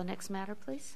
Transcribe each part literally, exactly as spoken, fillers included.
the next matter, please?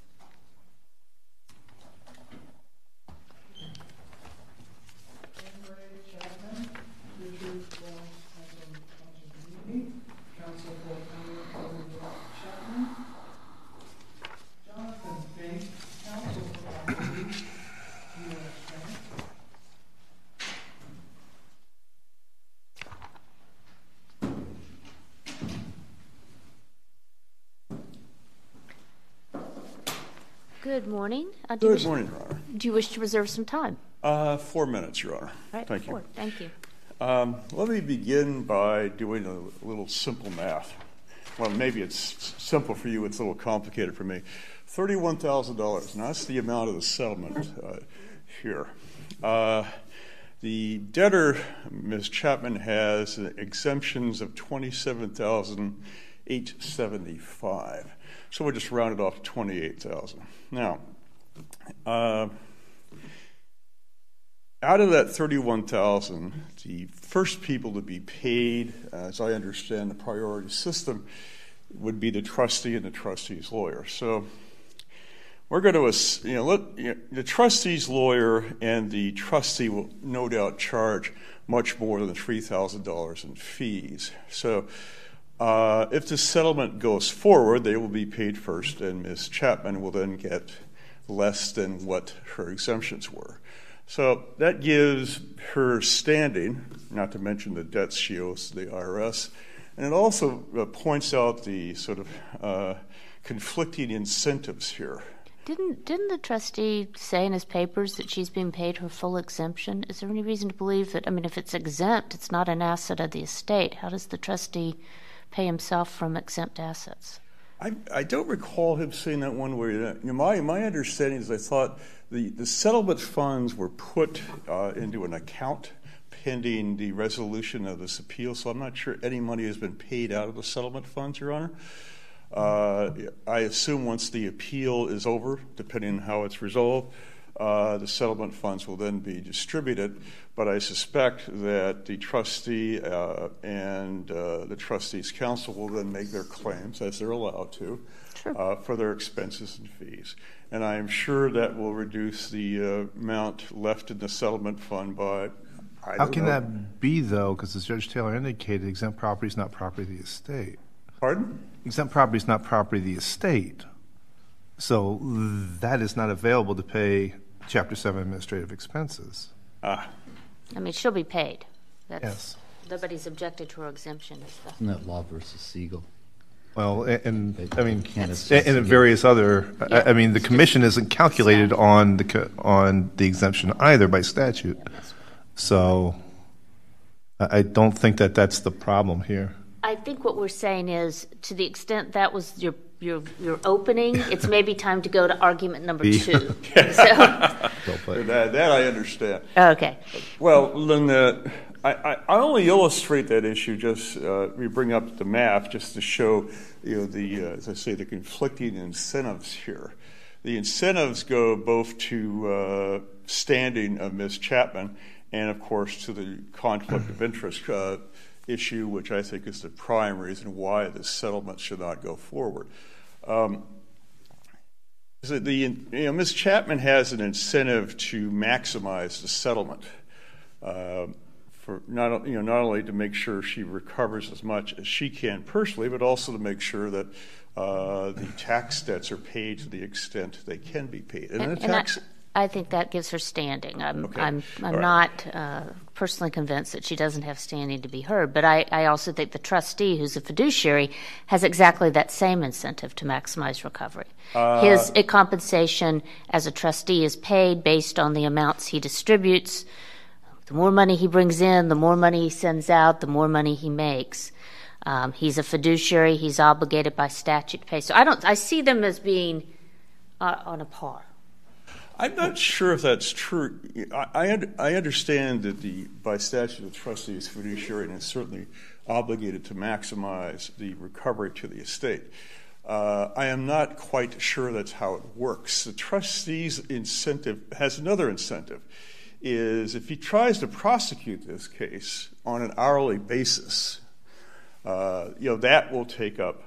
Good morning. Uh, do Good you morning, Your Honor. Do you wish to reserve some time? Uh, four minutes, Your Honor. All right, Thank four. you. Thank you. Um, let me begin by doing a little simple math. Well, maybe it's simple for you. It's a little complicated for me. thirty-one thousand dollars. Now, that's the amount of the settlement uh, here. Uh, the debtor, Miz Chapman, has exemptions of twenty-seven thousand eight hundred seventy-five dollars. So we'll just round it off to twenty-eight thousand dollars. Now, uh, out of that thirty-one thousand dollars, the first people to be paid, as I understand the priority system, would be the trustee and the trustee's lawyer. So we're going to, you know, let, you know, the trustee's lawyer and the trustee will no doubt charge much more than three thousand dollars in fees. So uh, if the settlement goes forward, they will be paid first, and Miz Chapman will then get less than what her exemptions were. So that gives her standing, not to mention the debts she owes to the I R S, and it also uh, points out the sort of uh, conflicting incentives here. Didn't didn't the trustee say in his papers that she's being paid her full exemption? Is there any reason to believe that, I mean, if it's exempt, it's not an asset of the estate. How does the trustee pay himself from exempt assets? I, I don't recall him saying that one way. You know, my, my understanding is I thought the, the settlement funds were put uh, into an account pending the resolution of this appeal, so I'm not sure any money has been paid out of the settlement funds, Your Honor. Uh, I assume once the appeal is over, depending on how it's resolved, uh, the settlement funds will then be distributed. But I suspect that the trustee uh, and uh, the trustees' council will then make their claims, as they're allowed to, sure. uh, for their expenses and fees. And I am sure that will reduce the uh, amount left in the settlement fund by, I How don't can know. that be, though? Because as Judge Taylor indicated, exempt property is not property of the estate. Pardon? Exempt property is not property of the estate. So that is not available to pay Chapter seven administrative expenses. Ah. I mean, she'll be paid. That's, yes. Nobody's objected to her exemption. Isn't that Law versus Siegel? Well, and, and I mean, and, and and various other. Yeah. I, I mean, the commission isn't calculated on the on the exemption either by statute. So I don't think that that's the problem here. I think what we're saying is, to the extent that was your your your opening, it's maybe time to go to argument number two. So. that, that I understand. Okay. Well, then uh, I, I, I only illustrate that issue just uh, we bring up the math just to show, you know, the uh, as I say, the conflicting incentives here. The incentives go both to uh, standing of Miz Chapman and, of course, to the conflict of interest uh, issue, which I think is the prime reason why this settlement should not go forward. Um, so the, you know, Miz Chapman has an incentive to maximize the settlement, uh, for not you know not only to make sure she recovers as much as she can personally, but also to make sure that uh, the tax debts are paid to the extent they can be paid. And, and, the tax. And I- I think that gives her standing. I'm okay. I'm I'm right. not uh, personally convinced that she doesn't have standing to be heard, but I, I also think the trustee, who's a fiduciary, has exactly that same incentive to maximize recovery. Uh, His uh, compensation as a trustee is paid based on the amounts he distributes. The more money he brings in, the more money he sends out, the more money he makes. Um, he's a fiduciary. He's obligated by statute to pay. So I don't. I see them as being uh, on a par. I'm not sure if that's true. I, I, I understand that the by statute the trustee is fiduciary and is certainly obligated to maximize the recovery to the estate. Uh, I am not quite sure that's how it works. The trustee's incentive has another incentive, is if he tries to prosecute this case on an hourly basis, uh, you know, that will take up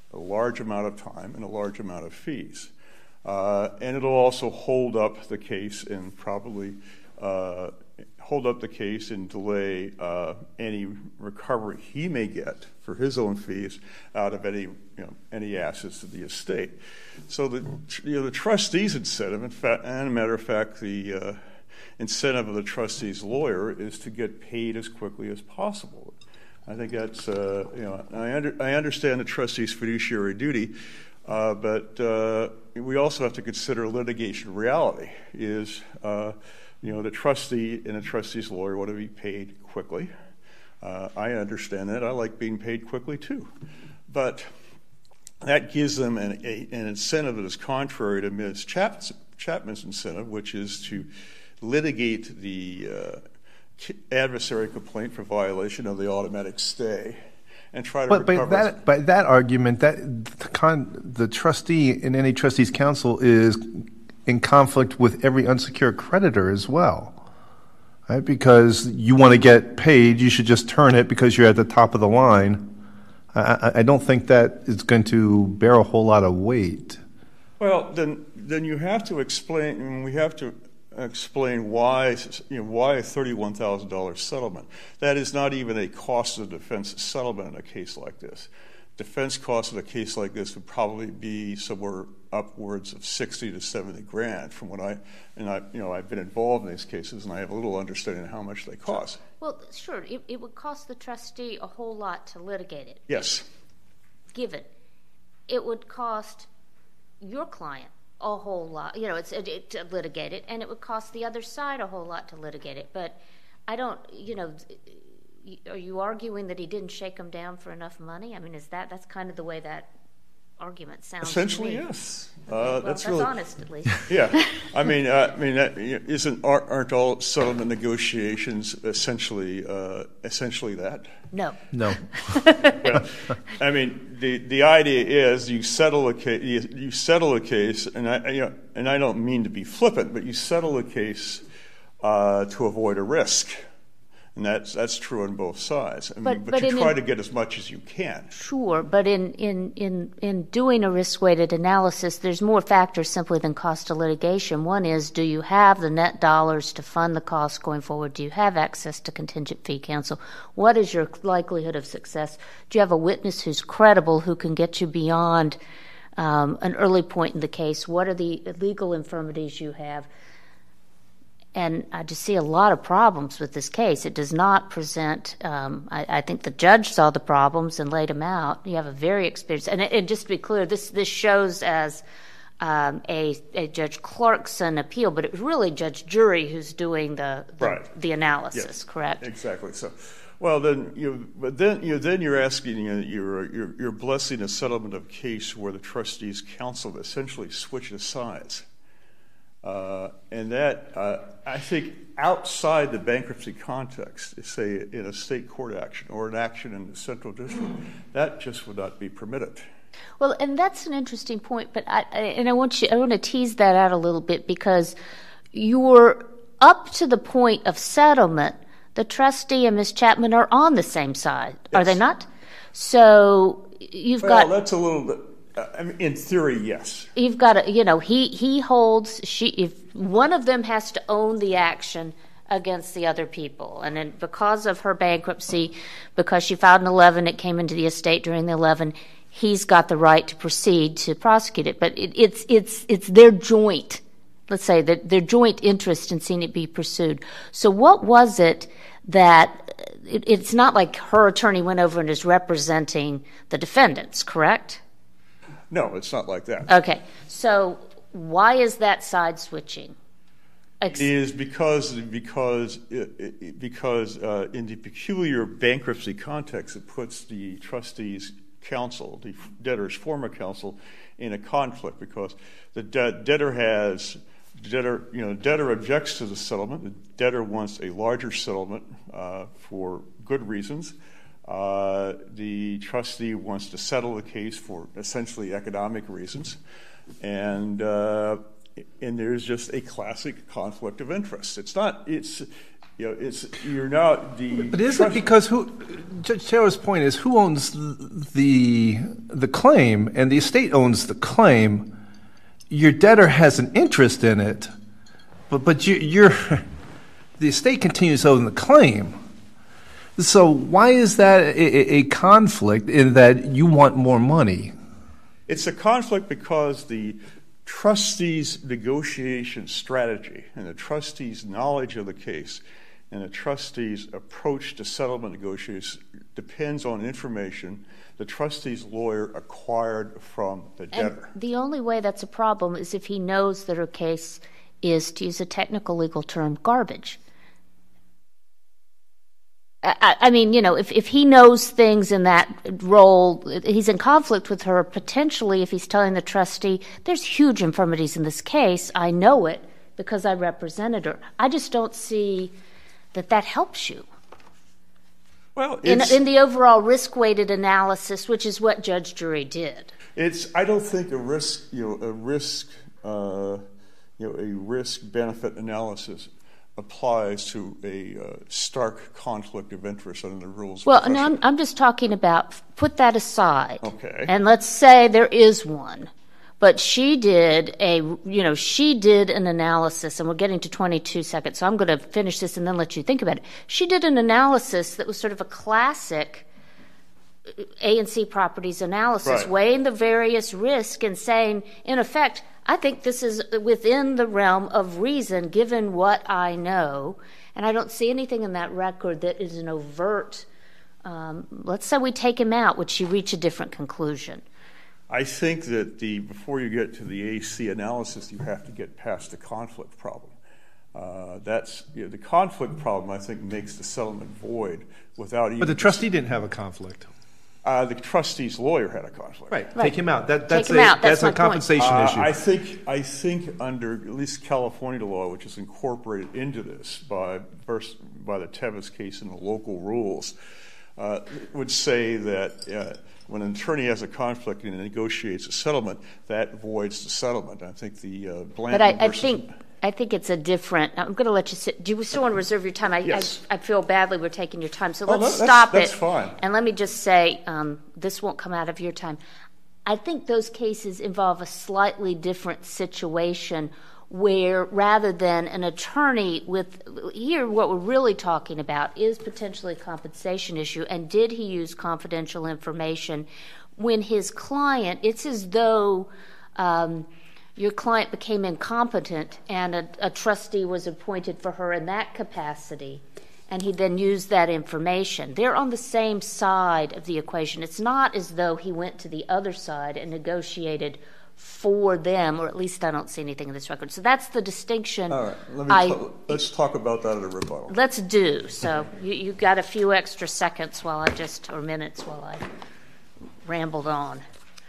a large amount of time and a large amount of fees. Uh, and it'll also hold up the case and probably uh, hold up the case and delay uh, any recovery he may get for his own fees out of any, you know, any assets of the estate. So the, you know, the trustee's incentive, in fact, and a matter of fact, the uh, incentive of the trustee's lawyer is to get paid as quickly as possible. I think that's, uh, you know, I, under, I understand the trustee's fiduciary duty, uh, but uh, we also have to consider litigation reality. Is, uh, you know, the trustee and the trustee's lawyer want to be paid quickly. Uh, I understand that. I like being paid quickly too. But that gives them an, a, an incentive that is contrary to Miz Chapman's, Chapman's incentive, which is to litigate the uh, adversary complaint for violation of the automatic stay and try to but recover. By that, by that argument, that the, con, the trustee in any trustee's counsel is in conflict with every unsecured creditor as well. Right? Because you want to get paid, you should just turn it because you're at the top of the line. I, I don't think that is going to bear a whole lot of weight. Well, then, then you have to explain. I mean, we have to explain why, you know, why a thirty-one thousand dollars settlement. That is not even a cost of defense settlement in a case like this. Defense costs in a case like this would probably be somewhere upwards of sixty to seventy grand. From what I and I, you know, I've been involved in these cases, and I have a little understanding of how much they cost. Well, sure, it, it would cost the trustee a whole lot to litigate it. Yes. Given, it would cost your client a whole lot. You know, it's it, it, to litigate it, and it would cost the other side a whole lot to litigate it. But I don't, you know. Are you arguing that he didn't shake them down for enough money? I mean, is that that's kind of the way that argument sounds? Essentially, to me. yes. Okay, Uh, well, that's that's really honest, at least. Yeah, I mean, uh, I mean, that, isn't aren't, aren't all settlement negotiations essentially uh, essentially that? No. No. Well, I mean, the the idea is you settle a case. You, you settle a case, and I you know, and I don't mean to be flippant, but you settle a case uh, to avoid a risk. And that's that's true on both sides. I mean, But- but, but you in try an- to get as much as you can. Sure, but in, in, in, in doing a risk-weighted analysis, there's more factors simply than cost of litigation. One is, do you have the net dollars to fund the costs going forward? Do you have access to contingent fee counsel? What is your likelihood of success? Do you have a witness who's credible, who can get you beyond um, an early point in the case? What are the legal infirmities you have? And I just see a lot of problems with this case. It does not present, um, I, I think the judge saw the problems and laid them out. You have a very experienced, and, and just to be clear, this, this shows as um, a, a Judge Clarkson appeal, but it was really Judge Jury who's doing the, the, Right. the analysis, Yes, correct? Exactly. So, well, then you, but then you, then you're asking, you know, you're, you're, you're blessing a settlement of case where the trustees' counsel essentially switches sides. Uh, and that, uh, I think, outside the bankruptcy context, say in a state court action or an action in the central district, that just would not be permitted. Well, and that's an interesting point, but I, I and I want you, I want to tease that out a little bit, because you're up to the point of settlement. The trustee and Miz Chapman are on the same side, are Yes. they not? So you've Well, got. that's a little bit. I mean, in theory, yes. You've got to, you know, he, he holds, she, if one of them has to own the action against the other people. And then because of her bankruptcy, because she filed an eleven, it came into the estate during the eleven, he's got the right to proceed to prosecute it. But it, it's, it's, it's their joint, let's say, that their joint interest in seeing it be pursued. So what was it that, it, it's not like her attorney went over and is representing the defendants, correct? No, it's not like that. Okay, so why is that side switching? Ex- Is because because it, it, because uh, in the peculiar bankruptcy context, it puts the trustees' counsel, the debtor's former counsel, in a conflict, because the de- debtor has debtor you know debtor objects to the settlement. The debtor wants a larger settlement uh, for good reasons. Uh, the trustee wants to settle the case for essentially economic reasons, and uh, and there's just a classic conflict of interest. It's not. It's You know, it's you're not the. But is it because who? Judge Taylor's point is who owns the the claim, and the estate owns the claim. Your debtor has an interest in it, but but you, you're the estate continues to own the claim. So why is that a, a conflict in that you want more money? It's a conflict because the trustee's negotiation strategy and the trustee's knowledge of the case and the trustee's approach to settlement negotiations depends on information the trustee's lawyer acquired from the debtor. And the only way that's a problem is if he knows that her case is, to use a technical legal term, garbage. I, I mean, you know, if, if he knows things in that role, he's in conflict with her, potentially if he's telling the trustee, there's huge infirmities in this case, I know it because I represented her. I just don't see that that helps you. Well, in, in the overall risk-weighted analysis, which is what Judge Drury did. It's. I don't think a risk, you know, a risk, uh, you know, a risk-benefit analysis applies to a uh, stark conflict of interest under the rules. Well, no, I'm, I'm just talking about put that aside. Okay. And let's say there is one. But she did a, you know, she did an analysis, and we're getting to twenty-two seconds, so I'm going to finish this and then let you think about it. She did an analysis that was sort of a classic A and C properties analysis, right. weighing the various risks and saying, in effect, I think this is within the realm of reason given what I know, and I don't see anything in that record that is an overt, um, let's say we take him out, would she reach a different conclusion? I think that the before you get to the A C analysis, you have to get past the conflict problem. Uh, that's you know, the conflict problem. I think makes the settlement void without even. But the trustee didn't have a conflict. Uh, the trustee's lawyer had a conflict. Right. Right. Take him out. That, that's Take him a out. That's that's, my a compensation Uh, issue. I think I think under at least California law, which is incorporated into this by first by the Tevis case and the local rules, uh, would say that. Uh, When an attorney has a conflict and negotiates a settlement, that voids the settlement. I think the uh, Blanton But I, I versus think I think it's a different. I'm going to let you sit. Do you still want to reserve your time? I, Yes. I, I feel badly we're taking your time, so Oh, let's no, that's- stop that's it. fine. And let me just say, um, this won't come out of your time. I think those cases involve a slightly different situation where rather than an attorney with, here what we're really talking about is potentially a compensation issue, and did he use confidential information when his client, it's as though um, your client became incompetent and a, a trustee was appointed for her in that capacity, and he then used that information. They're on the same side of the equation. It's not as though he went to the other side and negotiated for them, or at least I don't see anything in this record. So that's the distinction. All right, let me I, t- let's talk about that at a rebuttal. Let's do. So you, you got a few extra seconds while I just, or minutes while I rambled on.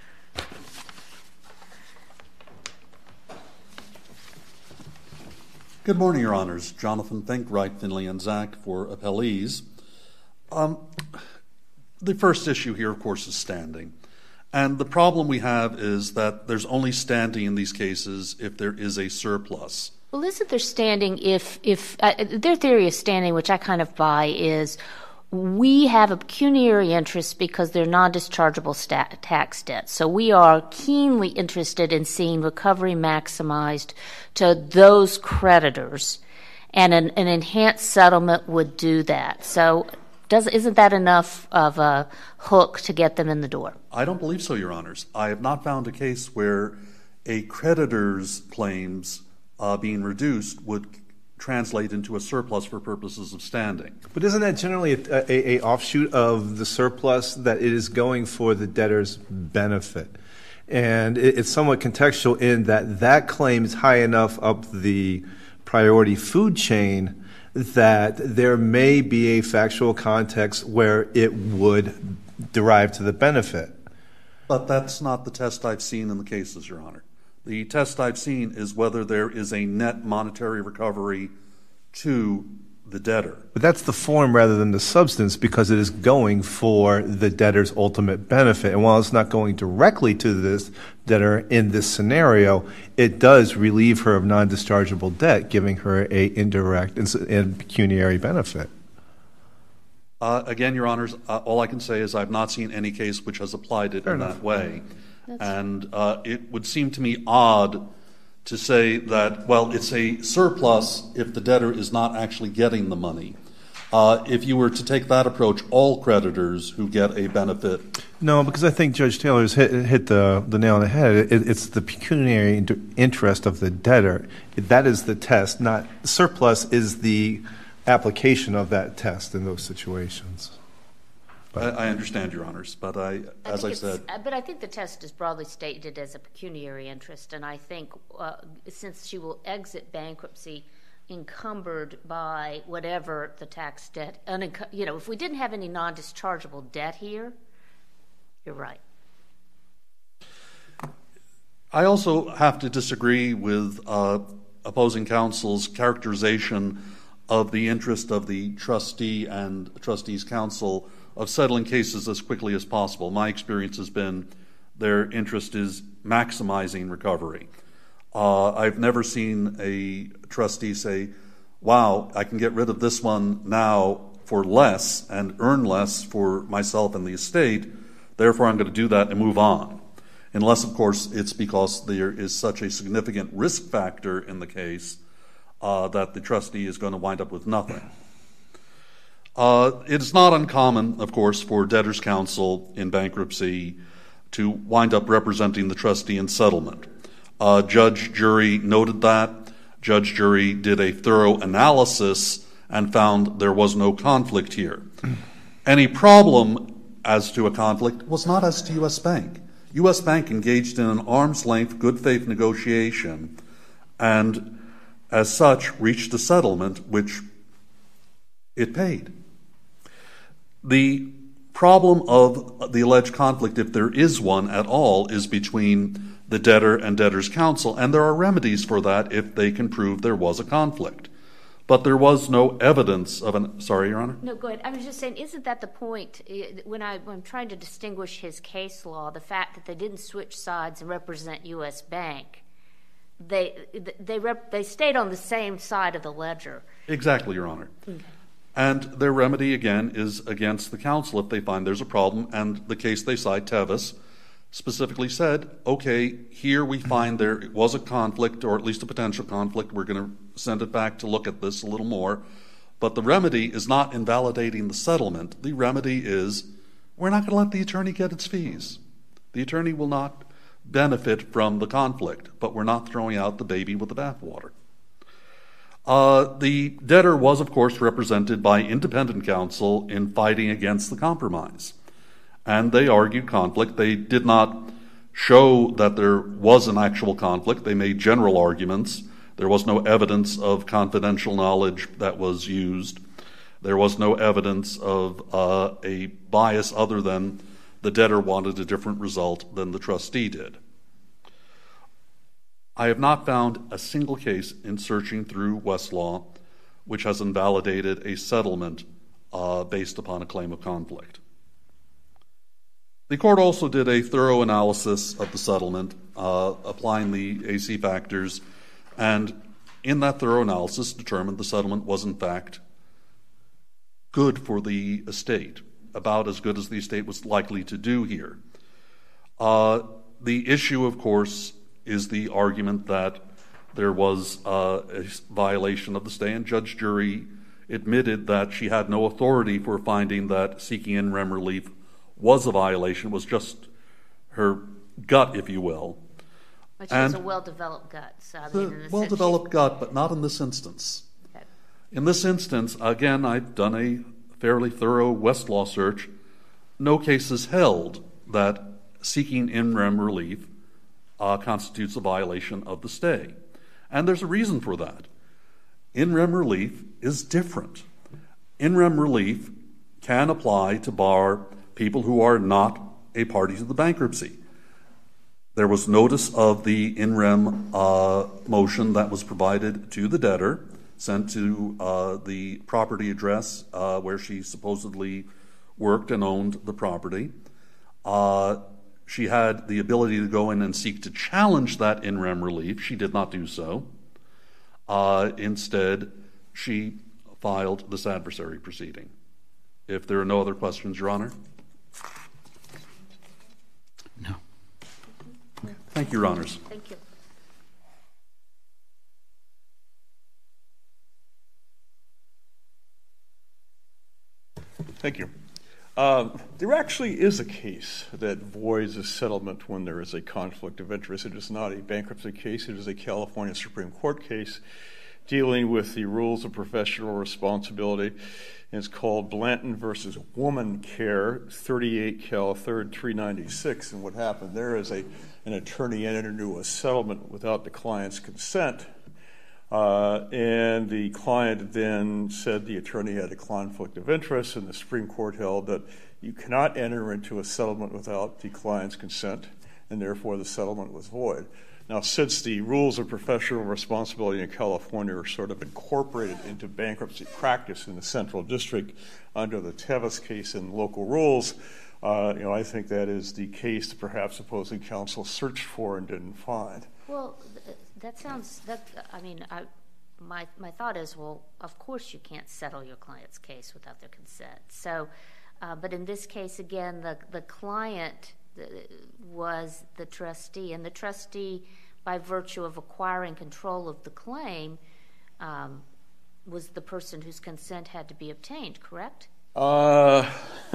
Good morning, Your Honors. Jonathan Fink, Wright, Finley, and Zach for appellees. Um, the first issue here, of course, is standing. And the problem we have is that there's only standing in these cases if there is a surplus. Well, isn't there standing if, if uh, their theory of standing, which I kind of buy, is we have a pecuniary interest because they're non-dischargeable stat- tax debts. So we are keenly interested in seeing recovery maximized to those creditors, and an, an enhanced settlement would do that. So does, isn't that enough of a hook to get them in the door? I don't believe so, Your Honors. I have not found a case where a creditor's claims uh, being reduced would translate into a surplus for purposes of standing. But isn't that generally a, a, a offshoot of the surplus, that it is going for the debtor's benefit? And it, it's somewhat contextual in that that claim is high enough up the priority food chain that there may be a factual context where it would derive to the benefit. But that's not the test I've seen in the cases, Your Honor. The test I've seen is whether there is a net monetary recovery to the debtor. But that's the form rather than the substance, because it is going for the debtor's ultimate benefit. And while it's not going directly to this debtor in this scenario, it does relieve her of non-dischargeable debt, giving her a indirect and pecuniary benefit. Uh, again, Your Honors, uh, all I can say is I've not seen any case which has applied it Fair in enough. that way. That's and uh, it would seem to me odd to say that, well, it's a surplus if the debtor is not actually getting the money. Uh, if you were to take that approach, all creditors who get a benefit. No, because I think Judge Taylor's hit, hit the, the nail on the head. It, it's the pecuniary inter- interest of the debtor. That is the test, not surplus is the application of that test in those situations. I, I understand, Your Honors, but I, I as I think said, it's- uh, but I think the test is broadly stated as a pecuniary interest, and I think uh, since she will exit bankruptcy encumbered by whatever the tax debt, unencum- you know, if we didn't have any non-dischargeable debt here, you're right. I also have to disagree with uh, opposing counsel's characterization of the interest of the trustee and trustees' counsel of settling cases as quickly as possible. My experience has been their interest is maximizing recovery. Uh, I've never seen a trustee say, wow, I can get rid of this one now for less and earn less for myself and the estate, therefore I'm going to do that and move on. Unless, of course, it's because there is such a significant risk factor in the case uh, that the trustee is going to wind up with nothing. Uh, it's not uncommon, of course, for debtors' counsel in bankruptcy to wind up representing the trustee in settlement. Uh, Judge Jury noted that. Judge Jury did a thorough analysis and found there was no conflict here. Any problem as to a conflict was not as to U S Bank. U S Bank engaged in an arm's-length, good-faith negotiation and, as such, reached a settlement which it paid. The problem of the alleged conflict, if there is one at all, is between the debtor and debtor's counsel, and there are remedies for that if they can prove there was a conflict. But there was no evidence of an... Sorry, Your Honor? No, go ahead. I was just saying, isn't that the point? When, I, when I'm trying to distinguish his case law, the fact that they didn't switch sides and represent U S Bank, they they rep, they stayed on the same side of the ledger. Exactly, Your Honor. Okay. And their remedy, again, is against the counsel if they find there's a problem, and the case they cite, Tevis, specifically said, okay, here we find there was a conflict, or at least a potential conflict. We're going to send it back to look at this a little more. But the remedy is not invalidating the settlement. The remedy is we're not going to let the attorney get its fees. The attorney will not benefit from the conflict, but we're not throwing out the baby with the bathwater. Uh, the debtor was, of course, represented by independent counsel in fighting against the compromise. And they argued conflict. They did not show that there was an actual conflict. They made general arguments. There was no evidence of confidential knowledge that was used. There was no evidence of uh, a bias other than the debtor wanted a different result than the trustee did. I have not found a single case in searching through Westlaw which has invalidated a settlement uh, based upon a claim of conflict. The court also did a thorough analysis of the settlement, uh, applying the A C factors, and in that thorough analysis determined the settlement was in fact good for the estate, about as good as the estate was likely to do here. Uh, the issue, of course, is the argument that there was uh, a violation of the stay, and Judge Jury admitted that she had no authority for finding that seeking in rem relief was a violation, was just her gut, if you will. But she has a well-developed gut. So, I mean, A well-developed gut, but not in this instance. Okay. In this instance, again, I've done a fairly thorough Westlaw search. No cases held that seeking in rem relief uh, constitutes a violation of the stay. And there's a reason for that. In rem relief is different. In rem relief can apply to bar people who are not a party to the bankruptcy. There was notice of the in rem uh, motion that was provided to the debtor. sent to uh, the property address uh, where she supposedly worked and owned the property. Uh, she had the ability to go in and seek to challenge that in rem relief. She did not do so. Uh, instead, she filed this adversary proceeding. If there are no other questions, Your Honor. No. Thank you, Your Honors. Thank you. Thank you. Um, there actually is a case that voids a settlement when there is a conflict of interest. It is not a bankruptcy case. It is a California Supreme Court case dealing with the rules of professional responsibility. And it's called Blanton versus Woman Care, thirty-eight Cal third three ninety-six. And what happened there is a an attorney entered into a settlement without the client's consent. Uh, and the client then said the attorney had a conflict of interest, and the Supreme Court held that you cannot enter into a settlement without the client's consent, and therefore the settlement was void. Now, since the rules of professional responsibility in California are sort of incorporated into bankruptcy practice in the Central District under the Tevis case and local rules, uh, you know, I think that is the case that perhaps opposing counsel searched for and didn't find. Well, th- that sounds, that, I mean, I, my my thought is, well, of course you can't settle your client's case without their consent. So, uh, but in this case, again, the, the client was the trustee, and the trustee, by virtue of acquiring control of the claim, um, was the person whose consent had to be obtained, correct? Uh,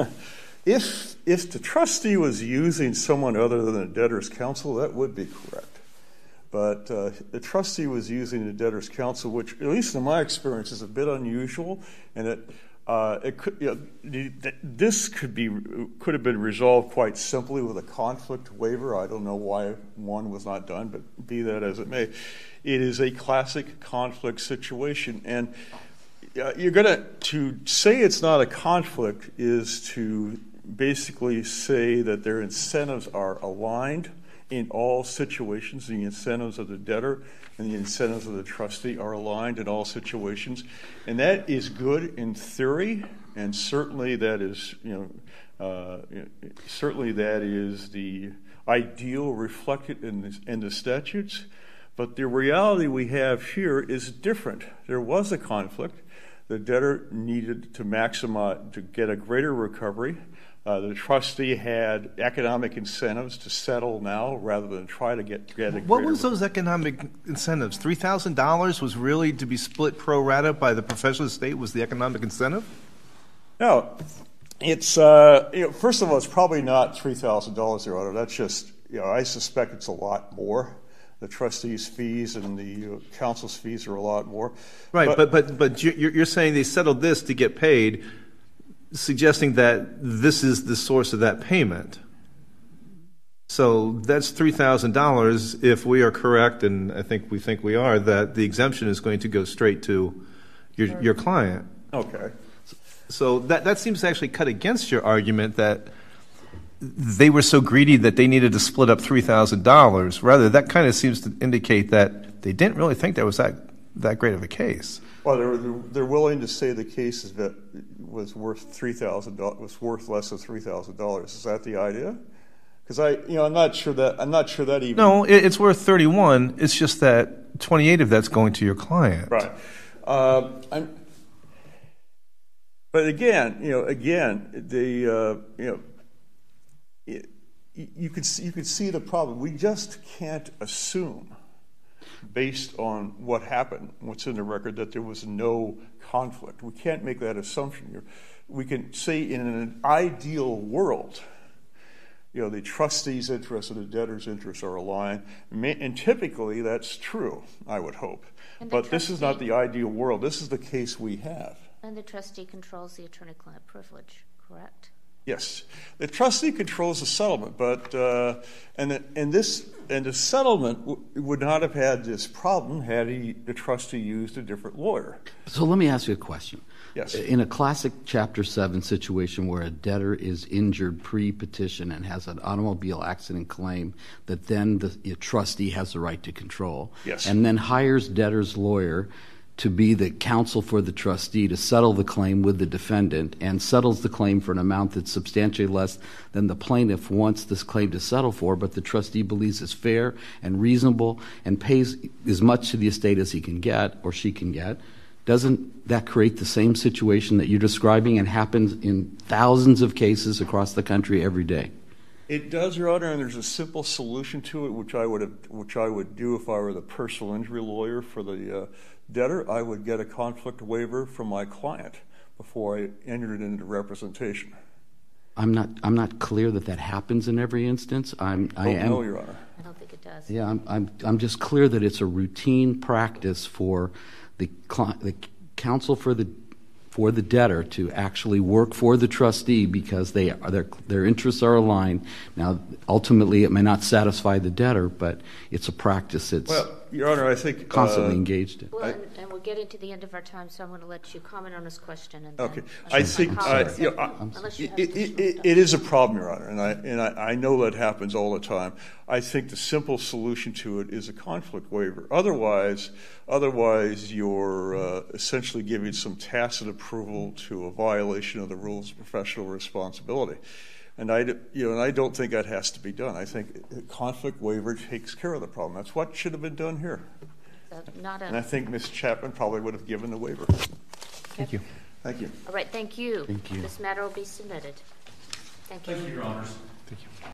if if the trustee was using someone other than the debtor's counsel, that would be correct. But uh, the trustee was using the debtor's counsel, which, at least in my experience, is a bit unusual, and it uh, it could you know, this could be could have been resolved quite simply with a conflict waiver. I don't know why one was not done, but be that as it may, it is a classic conflict situation, and uh, you're gonna to say it's not a conflict is to basically say that their incentives are aligned. In all situations, the incentives of the debtor and the incentives of the trustee are aligned in all situations, and that is good in theory, and certainly that is, you know, uh, certainly that is the ideal reflected in the, in the statutes. But the reality we have here is different. There was a conflict. The debtor needed to maximize to get a greater recovery. Uh, the trustee had economic incentives to settle now rather than try to get, get a What greater was those economic incentives? three thousand dollars was really to be split pro rata by the professional estate was the economic incentive? No. It's, uh, you know, first of all, it's probably not three thousand dollars, Your Honor. That's just, you know, I suspect it's a lot more. The trustee's fees and the uh, counsel's fees are a lot more. Right, but, but, but, but you're, you're saying they settled this to get paid, suggesting that this is the source of that payment. So that's three thousand dollars if we are correct, and I think we think we are, that the exemption is going to go straight to your, your client. Okay. So that, that seems to actually cut against your argument that they were so greedy that they needed to split up three thousand dollars. Rather, that kind of seems to indicate that they didn't really think that was that, that great of a case. Well, they're, they're willing to say the case that was worth three thousand dollars was worth less than three thousand dollars. Is that the idea? Because I, you know, I'm not sure that I'm not sure that even. No, it, it's worth thirty-one. It's just that twenty-eight of that's going to your client. Right. Uh, I'm, but again, you know, again, the uh, you know, it, you could see, you could see the problem. We just can't assume, based on what happened, what's in the record, that there was no conflict. We can't make that assumption here. We can say in an ideal world, you know, the trustee's interests and the debtor's interests are aligned, and typically that's true, I would hope. But this is not the ideal world. This is the case we have. And the trustee controls the attorney-client privilege, correct? Yes, the trustee controls the settlement, but uh, and the, and this and the settlement w- would not have had this problem had he the trustee used a different lawyer. So let me ask you a question. Yes. In a classic Chapter seven situation where a debtor is injured pre-petition and has an automobile accident claim that then the trustee has the right to control, yes, and then hires debtor's lawyer to be the counsel for the trustee to settle the claim with the defendant and settles the claim for an amount that's substantially less than the plaintiff wants this claim to settle for, but the trustee believes it's fair and reasonable and pays as much to the estate as he can get or she can get, doesn't that create the same situation that you're describing and happens in thousands of cases across the country every day? It does, Your Honor, and there's a simple solution to it, which I would have, which I would do if I were the personal injury lawyer for the uh, debtor. I would get a conflict waiver from my client before I entered it into representation. I'm not. I'm not clear that that happens in every instance. I'm. I am. No, Your Honor. I don't think it does. Yeah, I'm. I'm. I'm just clear that it's a routine practice for the cli- the counsel for the for the debtor to actually work for the trustee because they are, their their interests are aligned. Now, ultimately, it may not satisfy the debtor, but it's a practice that's well, Your Honor, I think constantly uh, engaged in. Well, and, and we're getting to the end of our time, so I'm going to let you comment on this question. And Okay, then, I unless my think colleagues uh, you have- know, I, unless you have it, additional it, stuff. it is a problem, Your Honor, and I and I, I know that happens all the time. I think the simple solution to it is a conflict waiver. Otherwise, otherwise you're uh, essentially giving some tacit approval to a violation of the rules of professional responsibility. And I, you know, and I don't think that has to be done. I think a conflict waiver takes care of the problem. That's what should have been done here. Uh, not a, And I think Miz Chapman probably would have given the waiver. Thank you. Thank you. all right, thank you. Thank you. This matter will be submitted. Thank you. Thank you, Your Honors. Thank you.